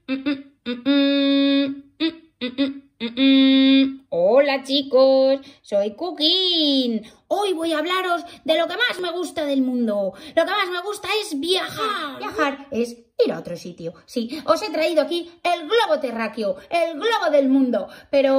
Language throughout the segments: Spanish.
Hola chicos, soy Cooking. Hoy voy a hablaros de lo que más me gusta del mundo. Lo que más me gusta es viajar. Viajar es ir a otro sitio. Sí, os he traído aquí el globo terráqueo, el globo del mundo.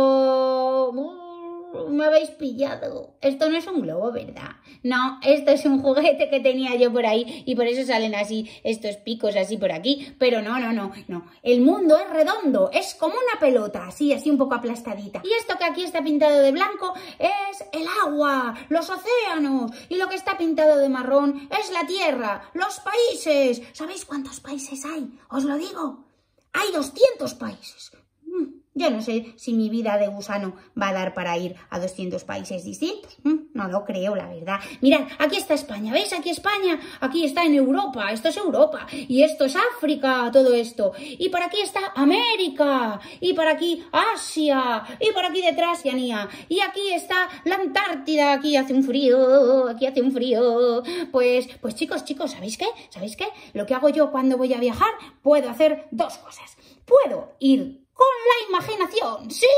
Pero me habéis pillado. Esto no es un globo, ¿verdad? No, esto es un juguete que tenía yo por ahí y por eso salen así estos picos así por aquí. Pero no. El mundo es redondo, es como una pelota, así un poco aplastadita. Y esto que aquí está pintado de blanco es el agua, los océanos. Y lo que está pintado de marrón es la tierra, los países. ¿Sabéis cuántos países hay? Os lo digo. Hay 200 países. Yo no sé si mi vida de gusano va a dar para ir a 200 países distintos. No lo creo, la verdad. Mirad, aquí está España. ¿Veis? Aquí España. Aquí está en Europa. Esto es Europa. Y esto es África, todo esto. Y por aquí está América. Y por aquí Asia. Y por aquí detrás Oceanía. Y aquí está la Antártida. Aquí hace un frío. Aquí hace un frío. Pues chicos, ¿sabéis qué? ¿Sabéis qué? Lo que hago yo cuando voy a viajar, puedo hacer dos cosas. Puedo ir con la imaginación. Sí.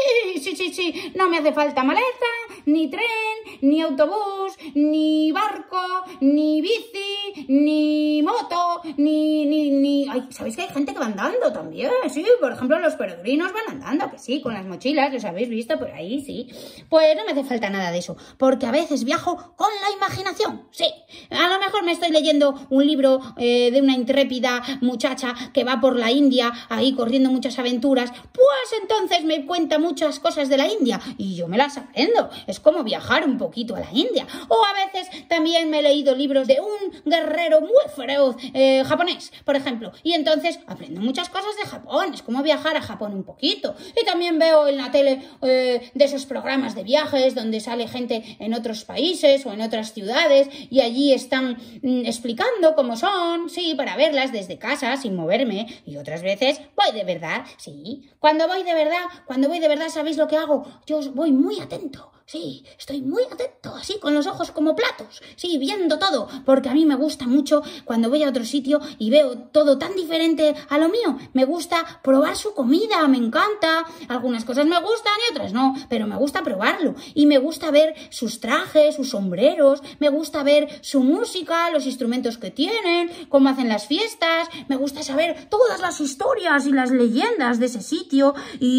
No me hace falta maleta, ni tren, ni autobús, ni barco, ni bici, ni moto, ni... Ay, ¿sabéis que hay gente que va andando también? Sí, por ejemplo, los peregrinos van andando, que sí, con las mochilas, los habéis visto por ahí, sí. Pues no me hace falta nada de eso, porque a veces viajo con la imaginación, sí. A lo mejor me estoy leyendo un libro de una intrépida muchacha que va por la India, ahí corriendo muchas aventuras. Pues entonces me cuenta muchas cosas de la India y yo me las aprendo. Es como viajar un poquito a la India. O a veces también me he leído libros de un guerrero muy feroz japonés, por ejemplo. Y entonces aprendo muchas cosas de Japón. Es como viajar a Japón un poquito. Y también veo en la tele de esos programas de viajes donde sale gente en otros países o en otras ciudades y allí están explicando cómo son, sí, para verlas desde casa sin moverme. Y otras veces voy de verdad, sí. Cuando voy de verdad, ¿sabéis lo que hago? Yo voy muy atento, sí, estoy muy atento, así, con los ojos como platos, sí, viendo todo, porque a mí me gusta mucho cuando voy a otro sitio y veo todo tan diferente a lo mío. Me gusta probar su comida, me encanta. Algunas cosas me gustan y otras no, pero me gusta probarlo. Y me gusta ver sus trajes, sus sombreros, me gusta ver su música, los instrumentos que tienen, cómo hacen las fiestas. Me gusta saber todas las historias y las leyendas de ese sitio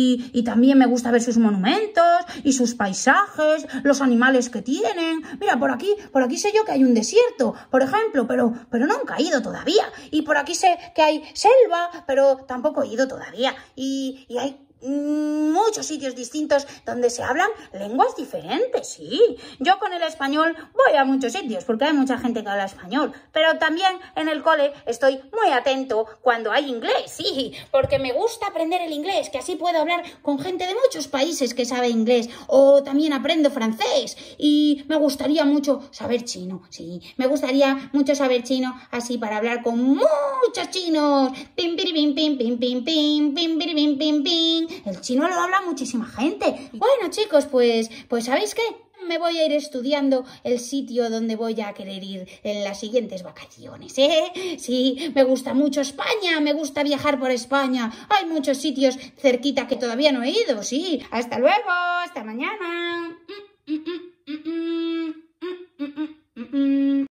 y también me gusta ver sus monumentos y sus paisajes, los animales que tienen. Mira, por aquí sé yo que hay un desierto, por ejemplo, pero nunca he ido todavía. Y por aquí sé que hay selva, pero tampoco he ido todavía. Y hay muchos sitios distintos donde se hablan lenguas diferentes, sí. Yo con el español voy a muchos sitios porque hay mucha gente que habla español, pero también en el cole estoy muy atento cuando hay inglés, sí, porque me gusta aprender el inglés, que así puedo hablar con gente de muchos países que sabe inglés, o también aprendo francés y me gustaría mucho saber chino, sí, me gustaría mucho saber chino así para hablar con muchos chinos. Pim, pim, pim, pim, pim, pim, pim, pim, pim, pim, pim. El chino lo habla muchísima gente. Bueno, chicos, pues ¿sabéis qué? Me voy a ir estudiando el sitio donde voy a querer ir en las siguientes vacaciones, ¿eh? Sí, me gusta mucho España, me gusta viajar por España. Hay muchos sitios cerquita que todavía no he ido, sí. Hasta luego, hasta mañana.